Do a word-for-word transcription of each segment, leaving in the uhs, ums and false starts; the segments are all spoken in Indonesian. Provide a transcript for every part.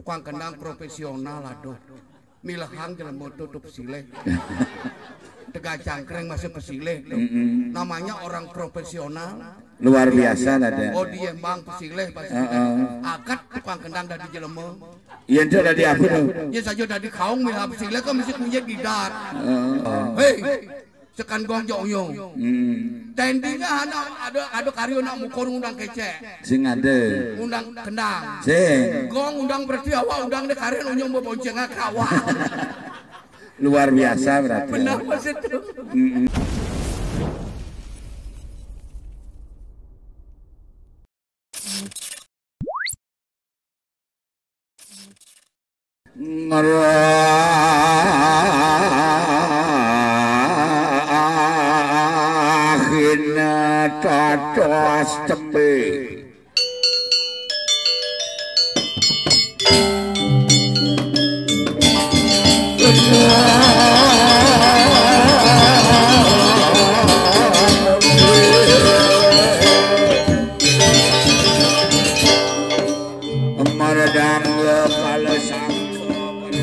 tukang kendang profesional aduh. Milahang jelema tutup sileh. Tegak cangkreng masih pesileh. Mm-mm. Namanya orang profesional. Luar biasa ada. Oh di Embang pesileh pasti. Uh-uh. Akad tukang kendang dari jelema. Iya itu dari apa tuh? Ya saja dari kaung milah pesileh kan mesti punya didar. Uh, Hei, sekan gong jong. hmm. Tendingnya ada ada ada karyo nak mukor undang kece. Sing ada. Undang kendang. Sing. Gong undang berarti awak undang de karyo unyong bobonceng kawa. Luar biasa berarti. Benar pas itu. Mm-mm. Ngerahina tatos tembe Maradang kalau sangka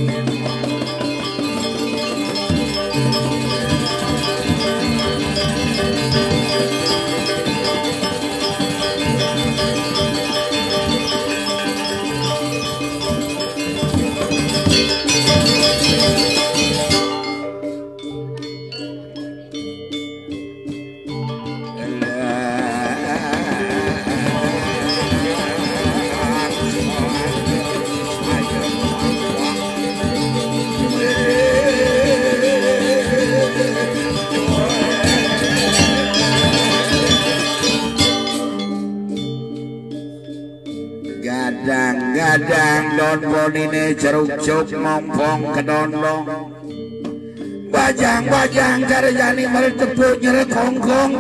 gadang-gadang don bonine jeruk-jeruk mompong kedondong bajang-bajang karjani meretepuk nyeret hongkong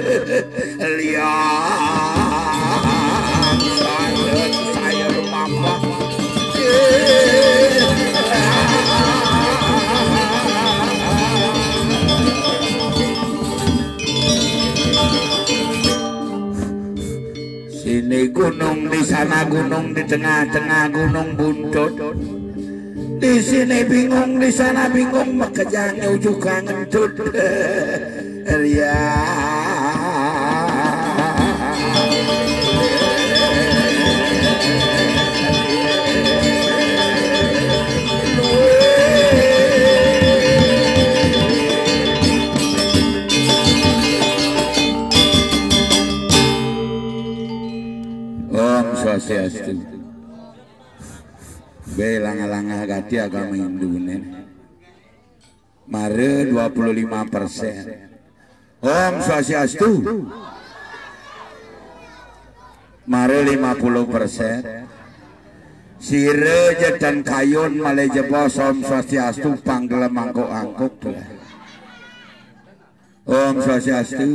liang sayur sayur mama Sini gunung, di sana gunung, di tengah-tengah gunung buntut. Di sini bingung, di sana bingung, makanya ujuk kangen tut. Ria. Swastiastu. Belang-langah gati agama Hindu nih. Mare dua puluh lima persen. Om Swastiastu. Mare lima puluh persen. Sire jetan kayun male jebos Om Swastiastu panggil mangkok-angkok tuh. Om Swastiastu.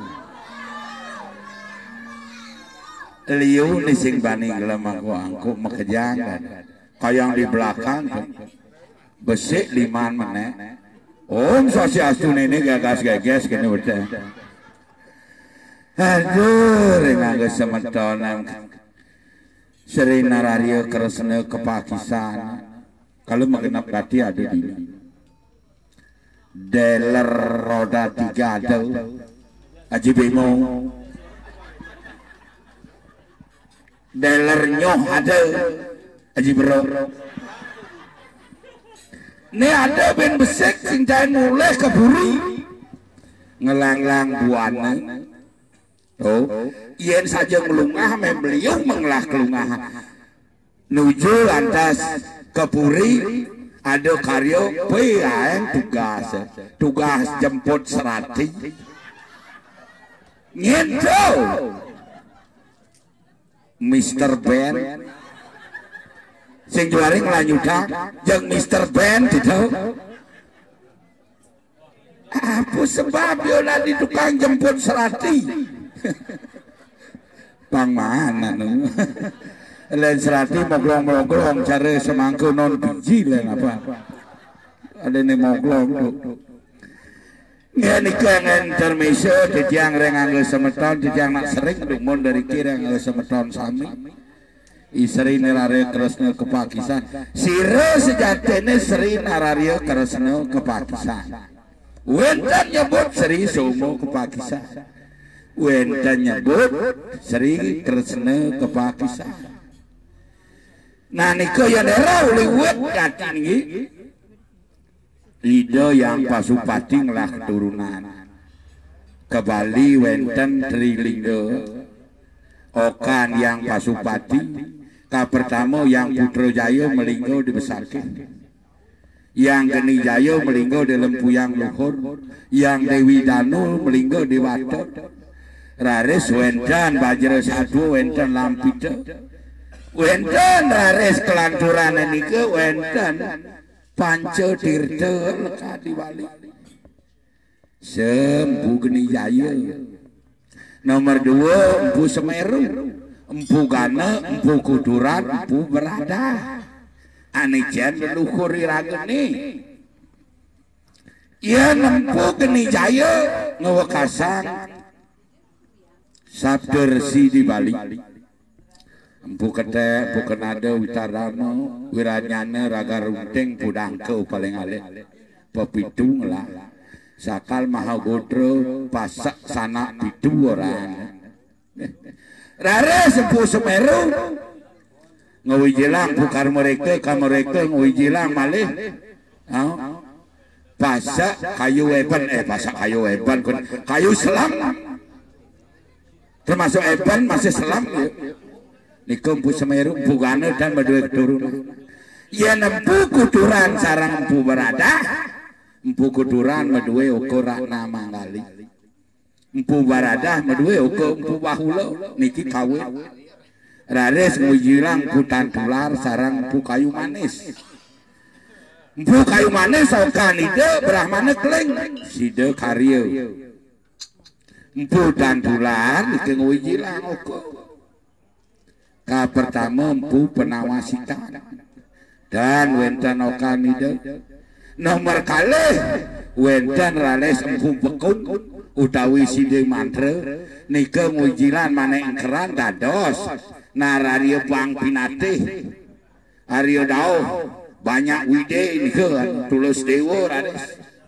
Liu nising bani gelemang angkuk mekejangan kayang di belakang besik liman meneh Om Swastiastu ini gagas-gagas kene udah aduh renang semeton Sri Nararia Kresna kepakisan kalau mengenap gati ada di deler roda tiga ada Aji Bimo deler nyoh ada Haji Bro ini ada ben besek sing jahe mulai keburi ngelang-lang buana tuh yen saja melungah membeliau mengelah kelungah nuju lantas keburi ada karyo pian tugas tugas jemput serati nyentuh Mister Ben sing juari ngelanjutan yang Mister Ben tidak apa sebab dia nanti tukang jemput serati bang mana nu lain serati moglong-moglong cari semangku non biji lain apa ada nih moglong ya nikangan termiso titiang rengang semeton titiang nak sering dumun dari kira yang semeton sami Sri Nararia Kresna kepakisan sira sejatine Sri Nararia Kresna kepakisan wenten nyebut Sri Somo kepakisan wenten nyebut Sri Kresna kepakisan. Nah niko ya daerah liwet kacang ini ide yang Pasupati ngelah keturunan ke Bali wenten Trilingga Okan yang Pasupati ka pertama yang Putrajaya melinggo dibesarkan yang Geni Jaya melinggo di Lempuyang Luhur yang Dewi Danu melinggo di Watot raris wenten Bajra Sadu wenten Lampita wenten raris kelancuran nike wenten Panca Tirta leka di Bali Sempu Geni Jaya nomor dua Empu Semeru Empu Gana, Empu Kuduran, Empu Berada Anijan leluhur irageni ia Empu Geni Jaya ngewekasang Sabda Resi di Bali Empu Kete, Empu Kenada, Witarano Wiranyana, Raga Runting, Pudangke paling alit Pepitung lah Sakal Mahagodro Pasak Sanak Pitu orang Rare Sempu Semeru ngawijilang bukar mereka ka mereka ngawijilang malih oh. Pasak kayu eban eh pasak kayu eban kayu selam termasuk eban masih selam ya. Niku Empu Semeru Empu Gana dan berdua keturunan ya Empu Kuduran sarang Empu Berada Empu Kuduran berdua ukuran nama Manggali Empu Baradah medue uga Empu Bahula niki kawin raris ngujilang Putan Tular sarang Empu Kayu Manis Empu Kayu Manis okan ide Brahmana Kleng sida karya Empu Tan Tular niki ngujilang uga ka pertama Empu Penawasikan dan wenten okan ide nomor kalih wenten raris Empu Bekun utawi Side Mantra nika ngujilan maneh engkeran dados Nararia Pang Pinatih Arya Dauh banyak wide nika tulus dewa raris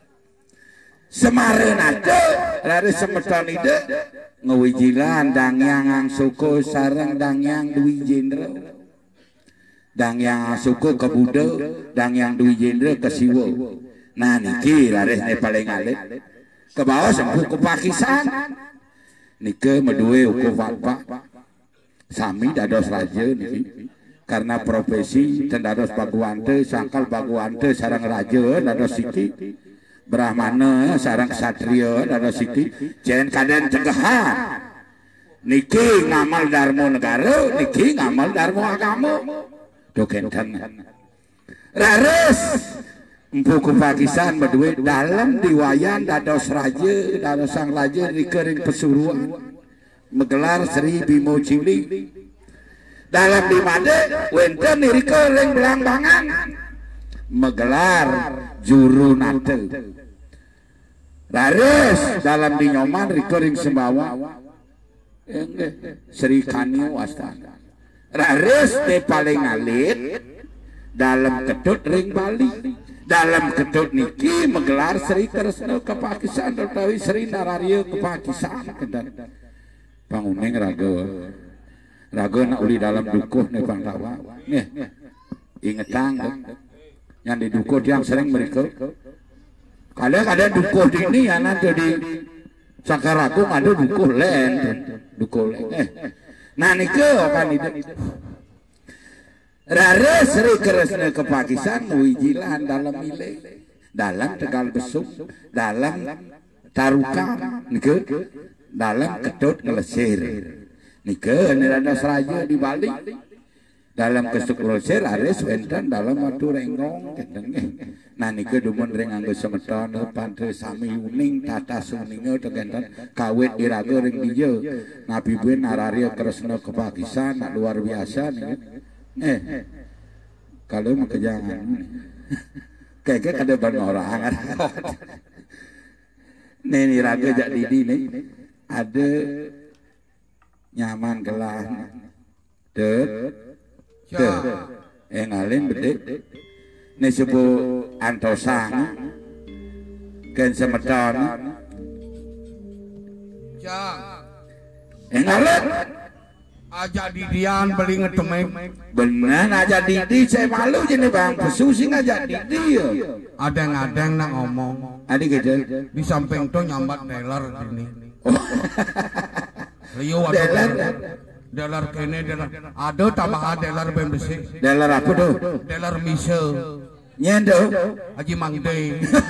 Semareunate raris semeton ide ngujilan Dangyang Angsuka sareng Dangyang Dwi Jendra Dangyang Angsuka ke Buddha Dangyang Dwi Jendra ke Siwa nah niki raris ne paling alit ke bawah Sempu Kepakisan nike medue uku Bapak sami dados raja niki karena profesi dan dados Baguante sangkal Baguante sarang raja dados siki Brahmana sarang Satria dados siki jen kaden cegahan niki ngamal Darmo negara niki ngamal Darmo agama dokenten rares Empu Kepakisan berdua dalam diwayan dados raja dados sang raja dikering pesuruan menggelar Sri Bimo Cili dalam di made wenten nirika ring Belambangan menggelar Juru Nate raris dalam di Nyoman rikering Sembawa Sri Kanyu Astana raris de paling alit dalam Ketut ring Bali dalam Ketut niki menggelar Sri Kresna Kepakisan utawi Sri Nararia Kepakisan kedan panguning raga raga nak uli dalam dukuh nih Bang Tawa nih ingetang yang di dukuh yang sering mereka kadang-kadang dukuh di ini ya nanti di Sakaragung ada dukuh lain dukuh lain eh nah niki akan itu Rare Sri Kresna Kepakisan wijilan dalam milih dalam Tegal Besuk dalam Tarukan nike dalam Ketut Ngelesir nike niradas raja di Bali dalam Kesuk Ngelesir Aris wenten dalam Watu Rengrong nah nike dumun ring anggo semeton pantri sami uning tata suninga tegenten kawit iraga ring dieu Nabi Ben Nararia Kresna Kepakisan luar biasa nih eh kalau mau kejangan kayak ada ban orang nih raga jak didi nih ada nyaman gelah det Tuh, yang ngalin bedek. Ini sebuah antosang, kan semeton. Jang. Yang ngalin. Aja didian beli ngetemeng. Bener aja Didi, saya malu jadi bang. Pesusing aja Didi ya. Adeng-adeng nak ngomong. Adik gitu. Di samping tuh nyambat dealer ini. Oh. Liu ada dealer. Dealer kene dealer. Ada tambah dealer bem besi. Dealer apa tuh? Dealer mise. Nyendo. Haji Mangde.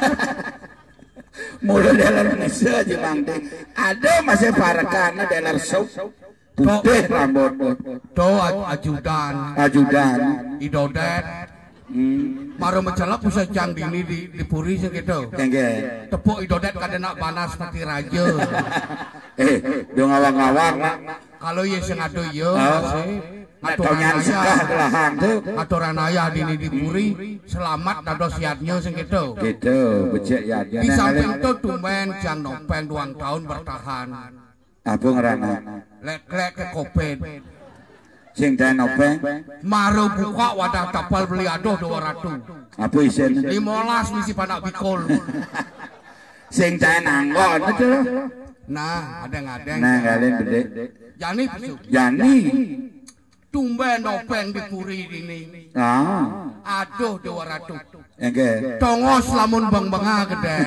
Mula dealer mise Haji Mangde. Ada masih parakan dealer sup. Putih rambut. Tuh ajudan. Ajudan. Idodet. Hmm. Maru mencelap pusat jang dini di di puri segitu. Kengge. Tepuk idodet kada nak panas seperti raja. Eh, dong awang-awang. Kalau ye sing ado ye masih aturan ayah tuh. Aturan ayah dini di puri selamat dados siatnya sing gitu. Gitu, becek ya. Di samping itu tumben jang nopeng dua tahun bertahan. Apa ngerana? Lek-lek ke kopet. Sing dan nopeng? Maru buka wadah tapal beli aduh dua ratus. Apa isen? Limolas misi panak bikol. Sing dan anggon itu. Nah, adeng-adeng. Nah, kalian gede. Jani besok. Jani. Tumben nopeng di puri ini. Ah. Aduh dua ratus. Oke. Tongos lamun bang-banga gede.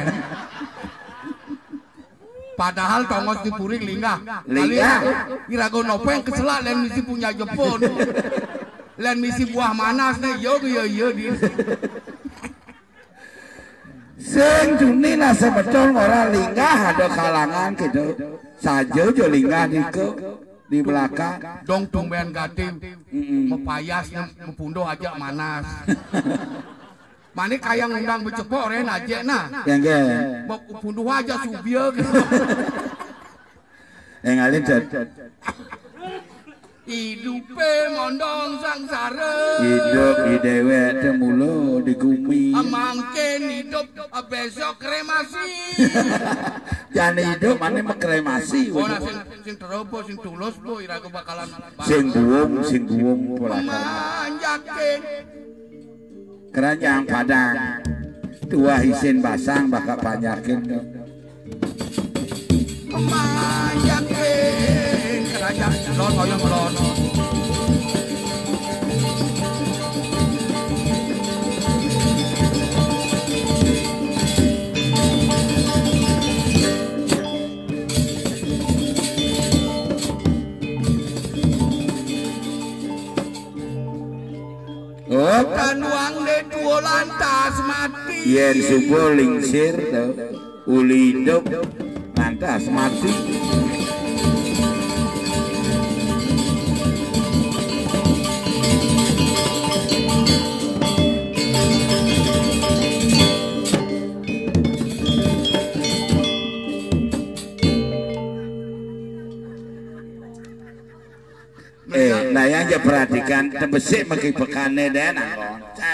Padahal tongos di puri linggah. Linggah. Kirago nopeng keselak lain misi punya Jepun. Lain misi buah manas nih. Yo yo yo di. Sing juni lah sebetulnya orang linggah ada kalangan gitu. Saja jo linggah di ke di belakang. Dong tumben gatim. Mepayas mepunduh aja manas. Mana kayang undang becepok ren aja nah. Yang ke? Punduh aja subia gitu. Yang alin cat. Hidupe mondong sangsara. Hidup di dewek temulu di gumi. Mangken hidup besok kremasi. Jangan hidup mana mengkremasi. Oh nah sing sing terobo sing tulus bu iraku bakalan. Sing buung sing buung pola. Manjakin. Keranjang padang tua hisin basang bakal banyakin manjakin keranjang lon oyong lon oh kan uang de dua lantas mati yen subuh lingsir uli hidup lantas mati eh, nah yang aja perhatikan tembesik maki pekane dan anggon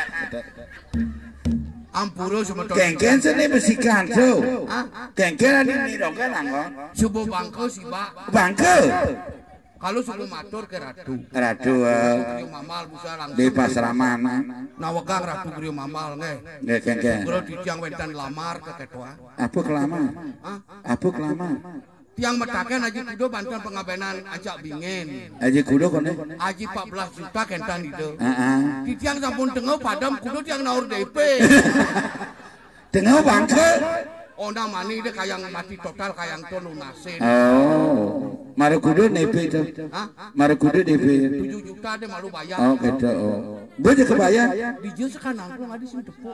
ampuro semeton kengken sini besikan tuh kengken ada di dongkan anggon subuh bangke sih pak bangke kalau subuh matur ke ratu ratu Griyo mamal busa langsung di pasraman nawegang ratu Griyo mamal nge nggak kengken kalau dijang wentan lamar ke ketua apa kelama apa kelama tiang metaken Haji Kudo bantuan pengabenan ajak bingen. Haji Kudo kone? Haji empat belas juta kentan itu. Heeh. Di tiang sampun tengah padam Kudo tiang naur D P. Tengah bangke. Oh nah mani dia kayang mati total kayang to lunasin. Oh. Maru Kudo D P itu. Hah? Maru Kudo D P. tujuh juta dia malu bayar. Oh gitu. Oh. Bojo kebayar. Di jeu sekarang nangklong adi sing tepuk.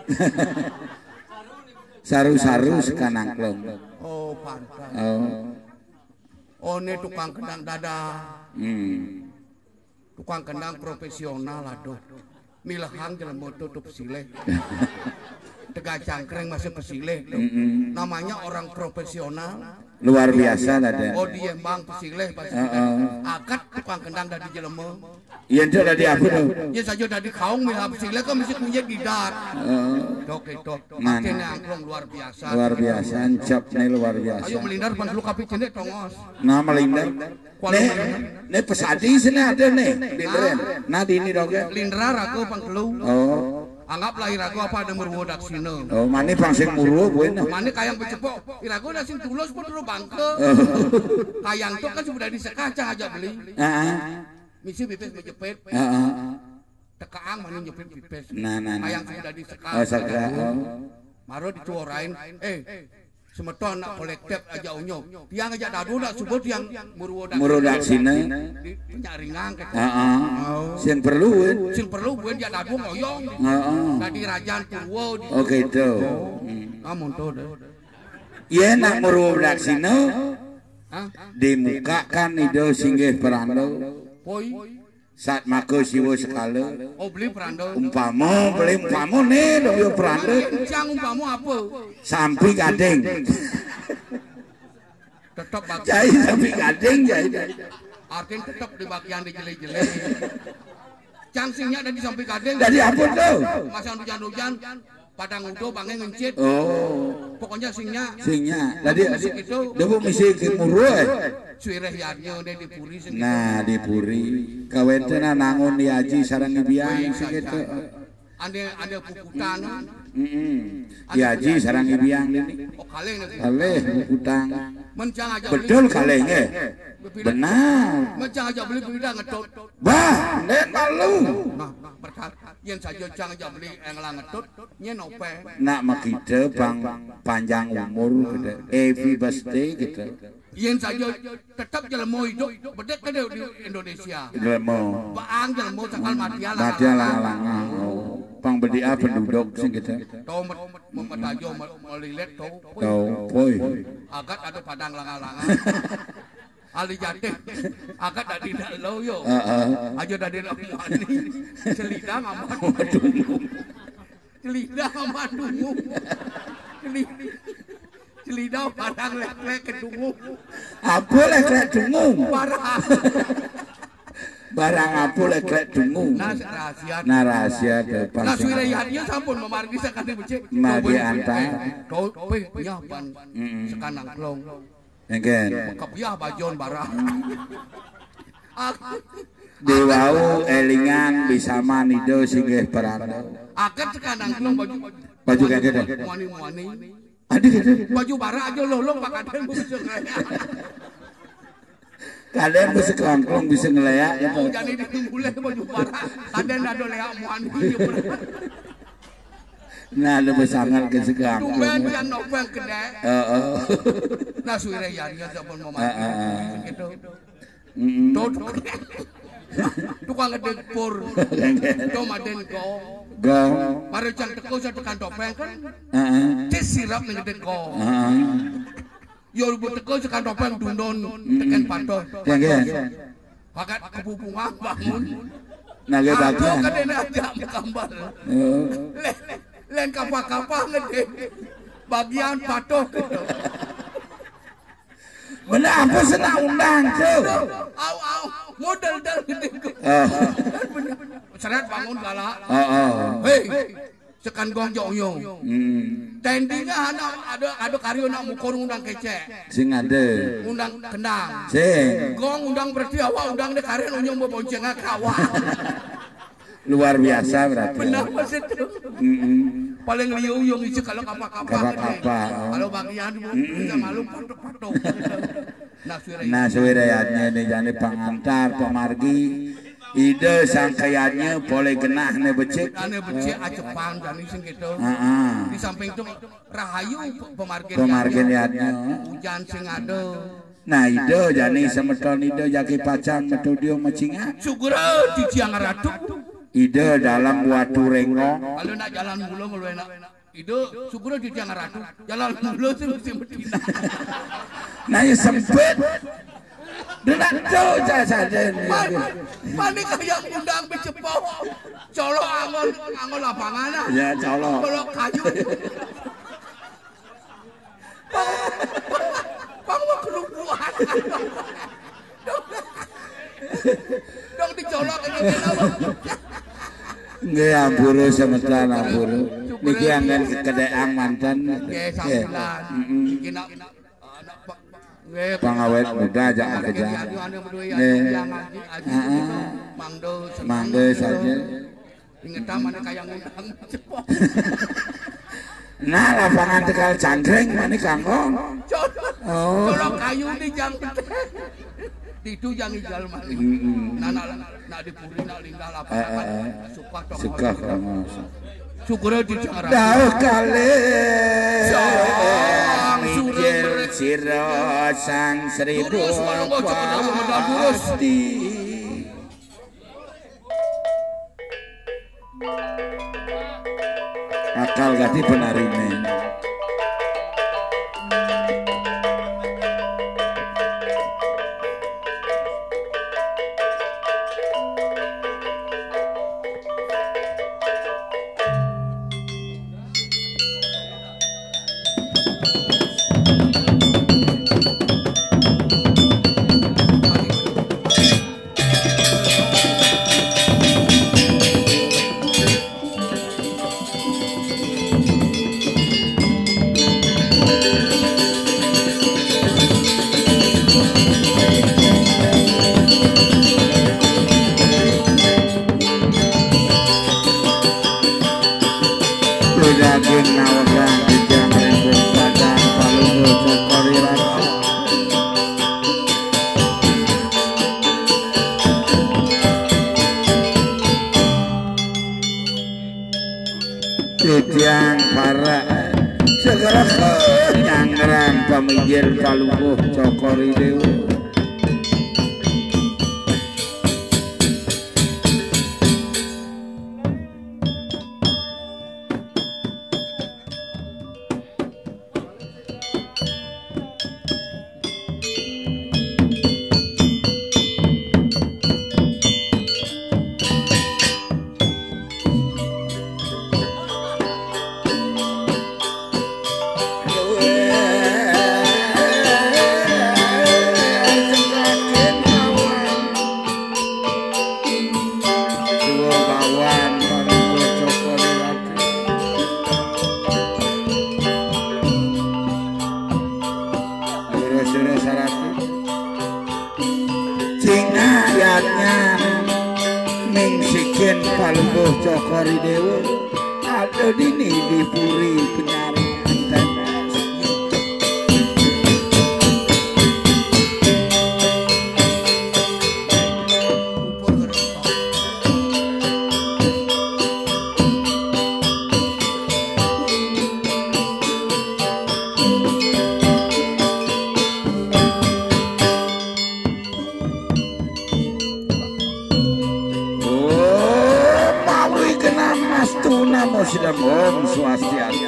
Saru-saru sekarang nangklong. Oh pantas. Oh. Oh ini tukang kendang dada. Hmm. Tukang kendang profesional aduh. Milahang jalan mau tutup sileh. Tegak cangkreng masih pesileh. Mm-mm. Namanya orang profesional. Luar biasa ada. Oh dia bang pesileh pasti. Uh-uh. Akad tukang kendang dari jelema. Iya itu tadi apa tuh? Ya saja tadi kaung mihap sila kan mesti punya gidat. Dok itu. Akhirnya angklung luar biasa. Luar biasa, ancap nih luar biasa. Ayo melindar pan lu kapi cendek tongos. Nah melindar. Nih, nih pesadi sini ada nih, lindaran. Nah di ini dong ya. Lindrar aku pangkelu. Oh. Anggap lahir aku apa ada murwo daksina. Oh, mani pangsing murwo buena. Mani kayang becepok. Iraku udah sing tulus pun dulu bangke. Kayang tuh kan sudah disekacang aja beli. Heeh. Misi pipis menjepit. Heeh. Tekaang mani nyepit pipis. Nah, nah, nah. Kayang sudah disekacang. Oh, sakra. Oh. Maro dicuorain. Eh, semeton nak kolektif aja unyo. Tiang aja dadu nak subur tiang murwo daksina. Murwo daksina. Penyaringan ke. Heeh. Sing perlu kan? Sing perlu buen dia dadu ngoyong. Heeh. Tadi rajaan tuwo. Oh gitu. Amun tuh deh. Iya nak murwo daksina. Dimukakan itu singgih perando. Poi. Saat mako siwo sekala. Oh beli perando. Umpama beli umpama nih dong yo perando. Cang umpamu apa? Sampi gading. Tetap bagian. Jai sampi gading jai. Artinya tetap di bagian dijele-jele. Cangsingnya ada di samping gading. Dari apa tuh? Masa hujan-hujan. Padang udo bangnya ngencit. Oh. Pokoknya singnya. Singnya. Tadi dia mau misi ke murwo eh. Suireh yadnya udah dipuri sing. Nah dipuri. Kawentena nangon di aji sarang ibiang segitu. Ande ande puputan. Heeh. Di aji sarang ibiang ini. Oh kaleng nih. Kaleh puputang. Mencang aja. Betul kalengnya. Benar. Mencang aja beli beda ngedot. Bah, nek malu. Nah, berkat yen saja cang aja beli englang ngedot, nyen ope. Nak makita bang panjang umur gitu. Happy birthday gitu. Yen saja tetap jelemo hidup bedek ke di Indonesia. Jelemo. Baang jelemo cakal mati ala. Mati ala. Pang bedia penduduk sing gitu. Tau memetajo melilit tau. Tau, poi. Agat ada padang langa-langa. Ali jate agak dari dalau yo. Aja dari Ramuani. Celidang amat dungu. Celidang amat dungu. Celidang padang lek-lek ke dungu. Apa lek-lek dungu? Barang. Barang apa lek-lek dungu? Nah rahasia. Nah rahasia depan. Nah suira yadnya sampun memargi sekali becik. Magi antar. Kau pe nyapan sekanang klong. Engken. Kepiah bajon barang. Dewau elingan bisa manido singgih peranda. Akan sekanang klong baju baju kayak gitu. Muani-muani. Aduh gitu. Baju bara aja lolong Pak Kaden bisa ngeleak. Kaden bisa kelangklong bisa ngeleak. Oh jadi dimulai baju bara. Kaden ada leak muani. Nah, lebih sangat ke segang. Tumben yang nopeng kedai. Heeh. Nah, suire yarinya sampun memati. Gitu. Tuh, tukang ngedekpur. Tuh maden ko. Go. Mari cang teko sa tekan topeng kan. Heeh. Tes sirap ngedek ko. Heeh. Yo rubu teko sa topeng dundon tekan pato. Jangan. Pakat kepupungan bangun. Naga bagian. Aku kan aja gambar. Len kapal-kapal ngedek bagian patuh Benar apa senang undang tuh? Au au model dal ngedek. Seret bangun galak. Oh. Hei, sekan gong jong yong. Tendingnya ada ada ada karyo nak mukor undang kecek. Sing ada. Undang kendang. Sing. Gong undang berarti awak undang de karyo unyong bobonceng kawa. Luar biasa berarti. Benar pas itu. Paling liu yung isi kalau kapal-kapal. Kapal-kapal. Kalau bagian bisa malu patok-patok. Nah suwirayatnya ini jadi pengantar pemargi. Ide sangkayatnya boleh genah ne becik. Ane becik acepang jadi sing gitu. Di samping itu rahayu pemargi. Pemargiannya. Hujan sing ada. Nah ide jadi semeton ide jaki pacang metudio macinga. Sugura di Ciang Ratu. Ide dalam watu rengong. Kalau nak jalan mulu mulu enak. Ide sugura di Ciang Ratu. Jalan mulu sih mesti Medina. Nah ya sempit. Denak tuh saja. Mani kayak undang becepok. Colok angon angon lapangan. Ya colok. Colok kayu. Pang mau kerupuan. Dong di colok ngene apa? Nggih ampura semetan ampura. Niki anggen kekedeang manten. Nggih sampeyan. Iki nak nggih pangawet muda jangan kerja. Nggih. Mangdo mangdo saja. Ingetan mana kaya ngundang cepok. Nah lapangan Tegal Jangkring mana kanggo? Oh. Colok kayu di jang Tidu yang ijal mah. Nah nak nak dipuri nak linggah lapangan. Suka dong. Suka kamu. Syukur di cara. Dah kali. Mikir siro sang seribu. Durus walau bocor dah durus. Akal gati penarime. Yang para segera nyangran pamijil Palungguh Cokori Dewa. Palungguh Cokori Dewa ada dini di Puri Penyaringan Sidam Om Swastiastu.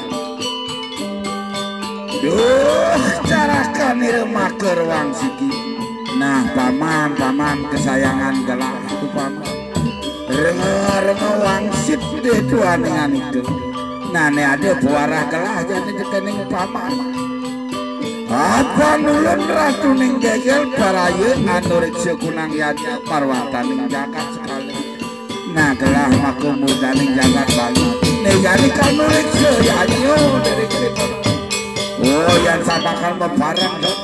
Duh, carakan iremaker wangsiki. Nah, paman, paman kesayangan gelah itu paman. Rengo-rengo wangsit deh tuan dengan itu. Nah, ini ada buarah gelah jadi dekening paman. Apa nulun ratu ning gegel paraya anurik sekunang yadnya parwatan ning jagat sekali. Nah, gelah maku muda ning jagat Bali. Nih jadi kamu reksa ya nyo dari kita. Oh yang sama kan memparang dong.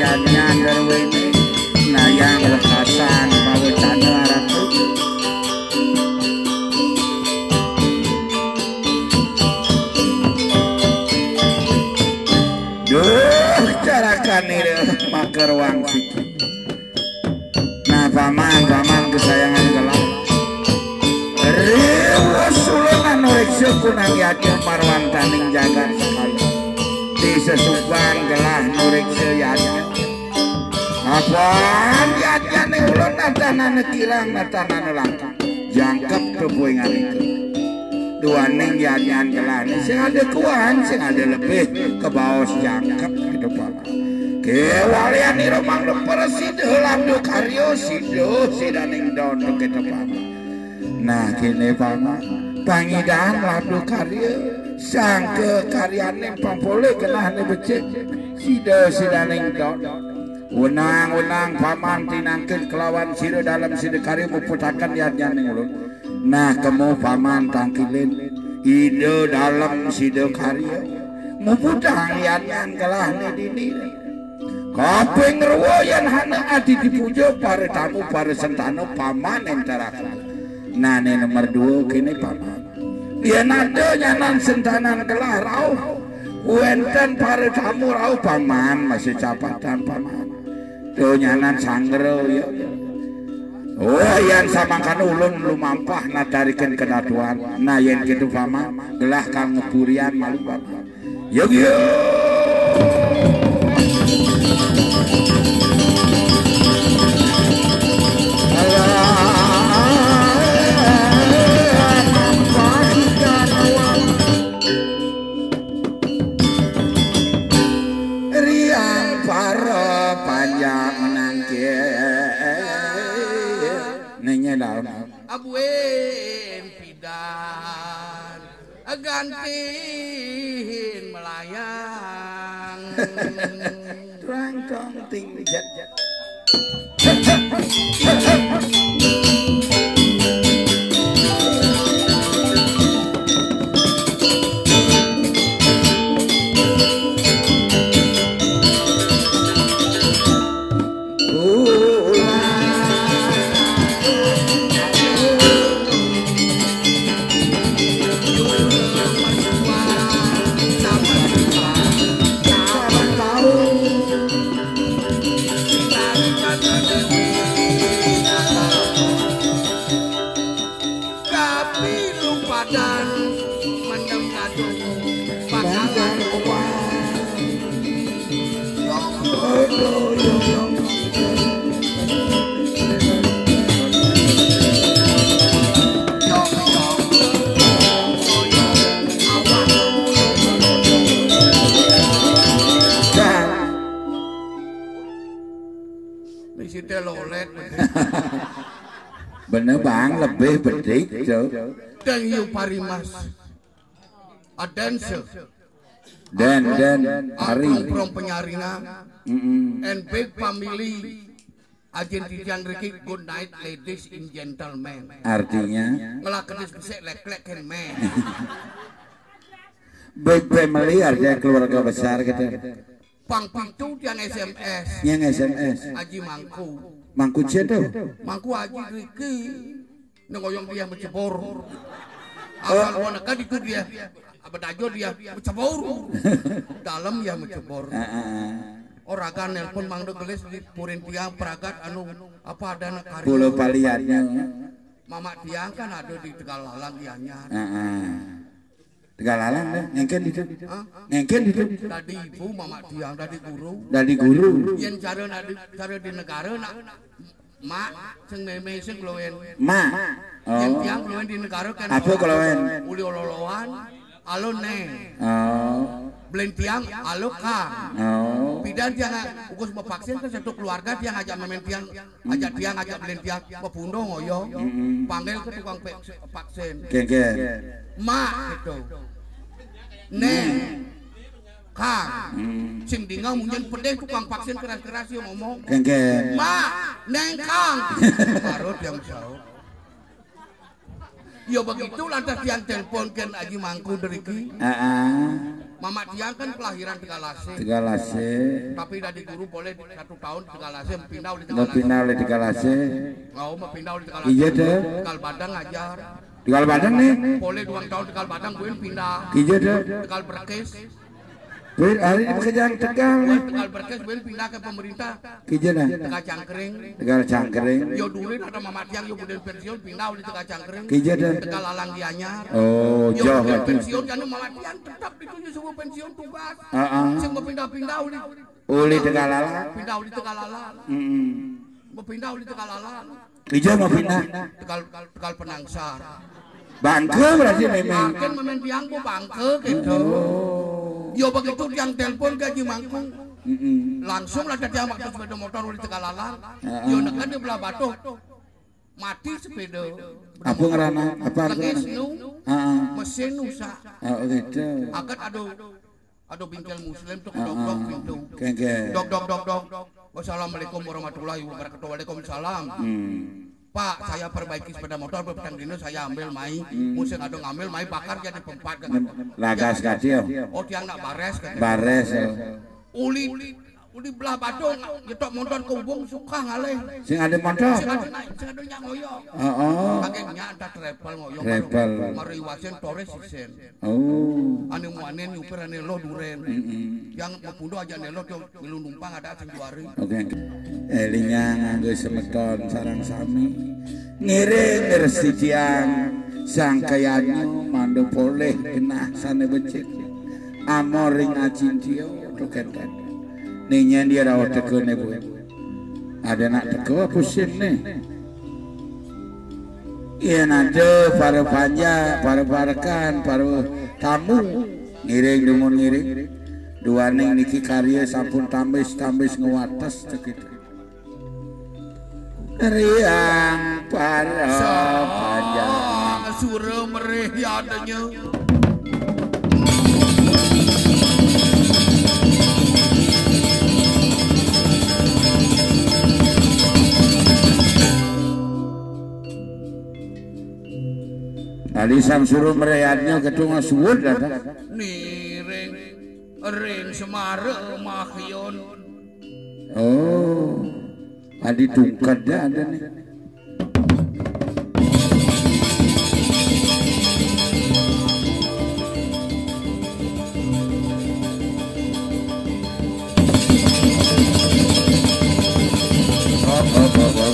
dan nyandar wene nayang wekasan pawecana ratu duh carakan ini maker wangsi nah paman paman kesayangan gelap riwa sulungan noreksa kunang yakin marwantaning jagat sekali di sesuban gelah noreksa yakin apaan yakin nih ulun natanana kilang natanana langkang jangkep kebuingan itu dua ning yakin gelah ini sing ada kuan sing ada lebih ke bawah jangkep gitu pak kewalian nih romang leper sido landu karyo sido sidaning dondo gitu pak nah kini paman pangidan landu karyo sangke karyane pampole kenah ne becik sida sidaning dondo unang-unang paman tinangkeun kelawan sida dalam sida karyo muputakan yadnya ning ulun nah kemu paman tangkilin ide dalam sida karyo muputang yadnya kelah ne dini kaping ruwayan hana adi dipuja para tamu para sentano paman entarakan nah ini nomor dua kini paman dia nado nyanan sentanan kelah rauh wenten para tamu rauh paman masih capatan paman tuh nyanan sanggero ya oh yang samakan ulun lumampah nadarikan kedatuan nah yang gitu paman gelah kang ngepurian malu paman yuk yuk abuin pidan gantiin melayang terang tong ting jat jat bener bang lebih bedik dan yu parimas a dancer dan dan hari from penyarina and big family Argentinian Ricky good night ladies and gentlemen artinya ngelakenis besek lek-lek kan men big family artinya keluarga besar gitu pang pitu yang S M S yang S M S Aji Mangku Mangku tuh Mangku Aji Ricky nengoyong dia mencebor akan oh. Wanaka itu dia abadajo dia mencebor dalam ya mencebor orang kan nelpon mangdo gelis di purin tiang peragat anu apa ada nak hari pulau paliannya mama tiang kan ada di Tegalalang dianya Tegalalang deh ngengken itu ngengken itu tadi ibu mama tiang tadi guru tadi guru yang cara cara di negara nak mak sing meme sing keluwen mak yang tiang keluwen di negara kan apa keluwen uli ololoan alon neng oh belen tiang alo kang oh bidan tiang ukus mau vaksin ke satu keluarga tiang ajak memen tiang ajak tiang ajak belen tiang pepundo ngoyo panggil ke tukang vaksin keke mak gitu neng kang sing dingau mungkin pedeh tukang vaksin keras-keras yo ngomong keke mak neng kang baru tiang jauh Ya begitu lantas tiang teleponkan Aji Mangku dari ki. Heeh. Mama tiang kan kelahiran Tegalase. Tegalase. Tapi dari guru boleh satu tahun di Tegalase pindah di Mau Tegalase. pindah di Tegalase. Mau mau pindah di Tegalase. Iya deh. Tegal Badang ngajar. Tegal Badang nih. Boleh dua tahun Tegal Badang gue pindah. Iya deh. Tegal Berkes. Gue hari ini pekerjaan Tegal. Tegal Berkes gue pindah ke pemerintah. Iya dah. Tegal Cangkring. Tegal Cangkring. Yo dulu ada mama tiang yo udah pensiun pindah di Tegal Cangkring. Iya dah. Tegal Lalang Gianyar. Oh, yo jauh udah lah. pensiun kan mama tiang tetap itu semua pensiun tugas. Heeh. Sing mau pindah-pindah uli. Uli Tegal Lalang. Pindah di Tegal Lalang. Heeh. Mau pindah di Tegal Lalang. Iya mau pindah. Tegal Tegal Penangsar. Bangke berarti memang. Makin memen tiang ku bangke gitu. Yo begitu tiang telepon ke Haji Mangku. Heeh. Langsung lah tiang waktu sepeda motor di Tegal Lalang. Yo nekan di belah batu. Mati sepeda. Apa ngerana? Apa Lagi ngerana? snu. Heeh. Mesin rusak. Oh gitu. Akad aduh aduh bingkel muslim tuh dok-dok pintu. Kengke. Dok dok dok dok. Wassalamualaikum warahmatullahi wabarakatuh. Waalaikumsalam. Hmm. Pak, saya perbaiki sepeda motor berpetang dino saya ambil mai, musim ada ngambil mai bakar jadi pempat kan. Lagas kacil. Oh tiang nak bares kan. Bares. Uli uli belah batu nyetok motor ke ubung suka ngaleh. Sing ada motor. Sing ada naik, sing ada nyak ngoyo. Heeh. Pakai nyak entah travel ngoyo. Travel. Mari wasen Torres sisen. Oh. Ane muane nyupir ane lo duren. Heeh. Yang mapundo aja nelo tuh milu numpang ada sing duari. Oke. Elinya nganggo semeton sarang sami. Ngiring ngersi tiang sangkayanyo mando poleh kena sane becik. Amoring acincio token-token. Ninya dia rawat teko ne bu. Ada nak teko pusing nih. Iya nado para panja, para parakan, para tamu ngiring dungun ngiring. Dua ning niki karya sampun tambis-tambis ngewates begitu. Riang para panja. Sura mereh ya adanya. Tadi sang suruh merayatnya ketunga suwud dah. Nih ring ring semare makyon. Oh, adi tungkat dah ada nih. Oh, oh, oh, oh.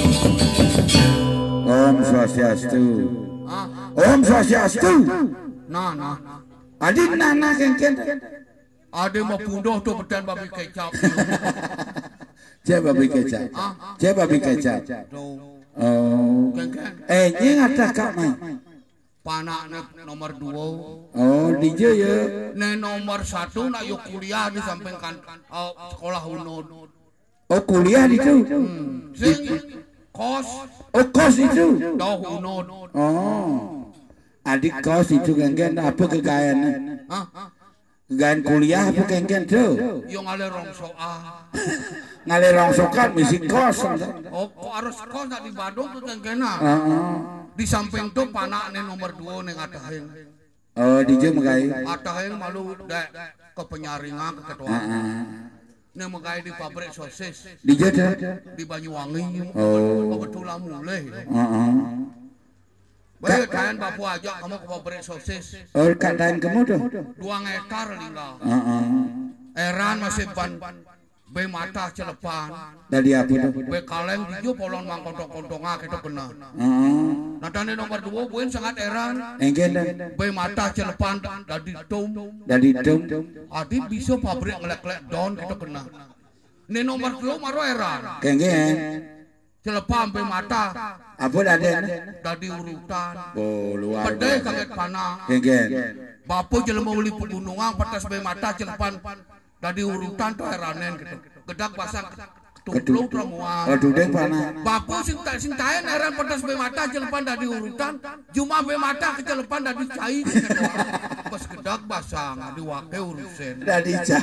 Om Swastiastu. Om Swastiastu. Nah, nah. Adik nana kengken. Ada mau pundoh tuh pedan babi kecap. Cek babi kecap. Cek babi kecap. Oh. Eh, ini ngata kak mai. Panaknya nomor dua. Oh, di je ya. Nih nomor satu nak yuk kuliah di samping kan oh, sekolah unod. Oh, kuliah di itu. Hmm. Sing kos. Oh, kos itu. Doh unod. Oh. Adik kos itu kengken apa kekayaannya? Hah? Kekayaan kuliah apa kengken tuh? Yang ada rongso ah. Ngalir rongsokan misi kos. Oh, kok harus kos nak di Bandung tuh kengkena. Oh. Di samping tuh panaknya nomor dua nih ngatahin. Oh, di je megai. Ngatahin malu dek ke penyaringan ke ketua. Nih megai di pabrik sosis. Di je dah. Di Banyuwangi. Oh. Kebetulan mulai. Heeh. Baik, kalian bapu aja kamu ke pabrik sosis. Oh, katain kamu tuh. Dua hektar lingga. Heeh. Eran masih ban be mata celepan. Dari apa tuh? Be kaleng hijau polon mang kontong-kontongah kita kena. Heeh. Nah tadi nomor dua buin sangat eran. Engken dah. Be mata celepan dari tum. Dari dum. Adi bisa pabrik ngelek-lek don kita kena. Ini nomor dua maro eran. Kengken. Celepan be mata. Apa dah ada? Dari urutan. Oh, luar. Pedai kaget panah. Kengken. Bapu jelema uli pegunungan patas be mata celepan. Dari urutan tuh heranen gitu. Gedak pasang tumplu ramuan. Oh, dudeng panah. Bapu sing tak sing taen heran patas be mata celepan dari urutan. Cuma be mata kecelepan dari cai. Pas gedak basang di wake urusen. Dari cah.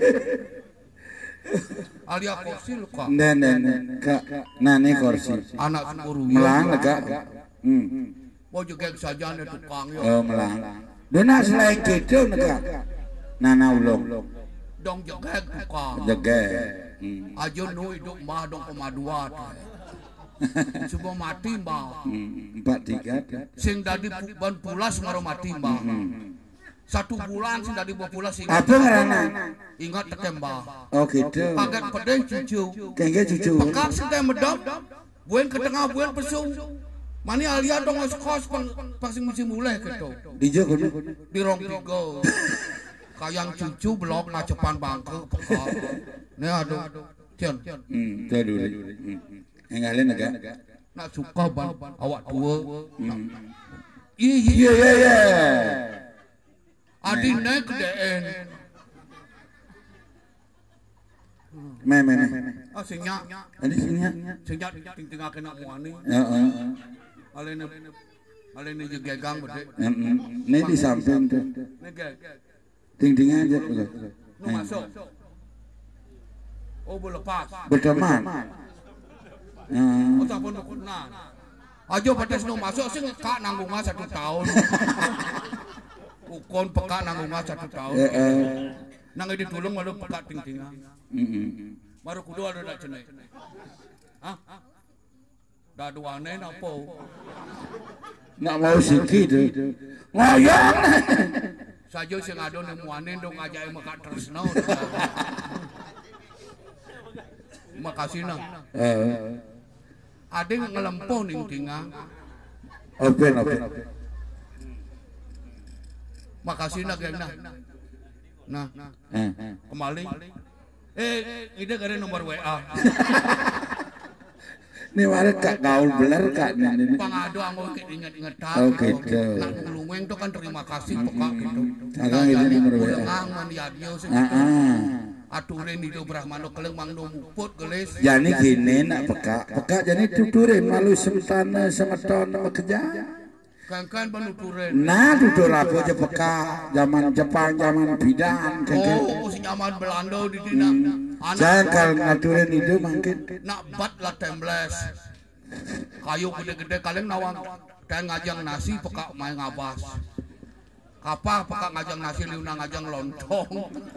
Alia kursi lu kok. Nen nen kak nane kursi. Anak sepuru. Melang lega. Hmm. Mau juga saja ada tukang yo. Oh melang. Dona selain gitu nega. Nana ulung. Dong juga tukang. Jaga. Ajo nu hidup mah dong pemaduan. Coba mati mbak. Empat tiga. Sing dari ban pulas ngaro mati mbak. Satu bulan sing dari bulan pulas ingat. Apa ngarana? Ingat tekem mbak. Oh gitu. Paket pedeng cucu. Kayaknya cucu. Pekak sing teh medok. Buen ke tengah buen pesung. Mani alia dong kos pas musim mulai gitu. Di Jogja. Di rong tiga. Kayang cucu blok ngacepan bangke pekak. Nih aduh. Cian. Hmm, tuh dulu. Enggak lain agak. Nak suka ban awak tua. Iya iya iya. Adi naik ke D N. Me me me. Ah sinyak. Ada sinyak. Sinyak ting-ting kena muani. Heeh. Alene alene jegegang bede. Heeh. Ini di samping tuh. Nege. Ting-ting aja. Nu masuk. Oh boleh lepas. Berteman. Oh tak pun kena. Ajo pates nu masuk sing kak nanggungan satu tahun. Ukon peka nanggungan satu tahun. Heeh. Nang ditulung malu peka ting-tingan. Heeh. Baru kudu ada dak cenai. Hah? Da duane napa? Nak mau sikit tu. Ngoyong. Sajo sing ado ning muane dong ajake meka tresno. Makasih nang. Eh. Ade ngelempo ning tingang. Open open. Makasih nak geng nah. Nah, Eh. kembali. Eh, ini ada nomor W A. Ini mari kak gaul beler kak ini. Pangado anggo ingat-ingat tak. Oh gitu. Nak ngelungeng tuh kan terima kasih pokok gitu. Agak ini nomor W A. Lengang man yadio sing. Heeh. Aturin itu Brahmano keleng mang no muput gelis. Jani gini nak peka. Peka jani tuturin malu sementana semeton bekerja. Kan-kan penuturin. Nah tutur aku aja peka. Zaman Jepang, zaman bidan. Oh, si zaman Belanda di dina. Jangan kalau ngaturin itu mungkin. Nak bat lah tembles. Kayu gede-gede kalian nawang. Dan ngajang nasi peka main ngabas. Kapal peka ngajang nasi liuna ngajang lontong.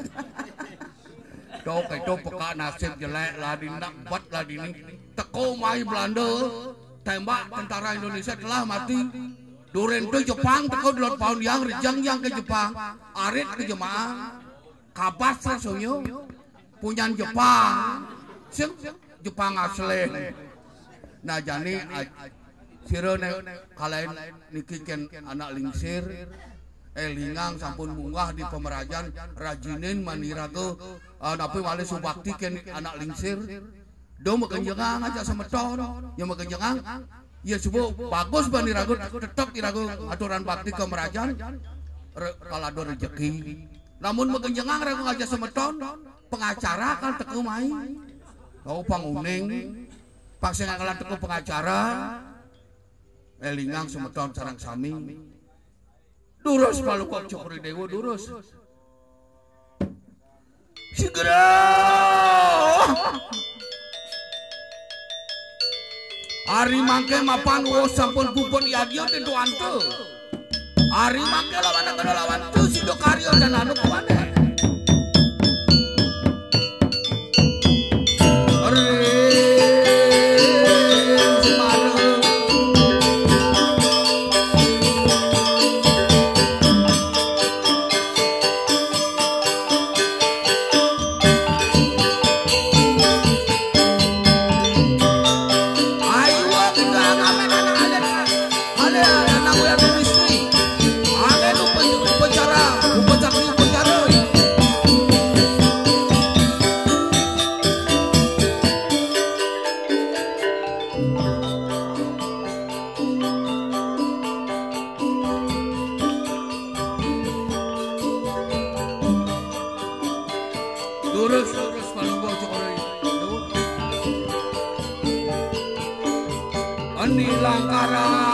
Dok itu peka nasib jelek lah di nak bat lah di ini. Teko mai Belanda. Tembak tentara Indonesia telah mati. Duren itu Jepang teko dua tahun yang rejang yang ke Jepang. Arit ke jemaah. Kabas rasanya. Punya Jepang. Sing Jepang asli. Nah jadi sira kalian nikiken anak lingsir. Elingang sampun munggah di pemerajan rajinin maniraga napi wali subakti ken anak lingsir. Do makenjengang aja semeton. Ya makenjengang ya subuh bagus bani ragu tetap iragu aturan bakti kemerajan kalado rezeki. Namun makenjengang ragu aja semeton pengacara kan teku main. Kau panguning pas sing ngalan teku pengacara elingang semeton sareng sami. Durus palu kok cokri dewa durus. Segera. Ari mangke mapan wo sampun pupun yadio tentu ante. Ari mangke lawan kada lawan tu sido karyo dan anu kuane. Andi langkara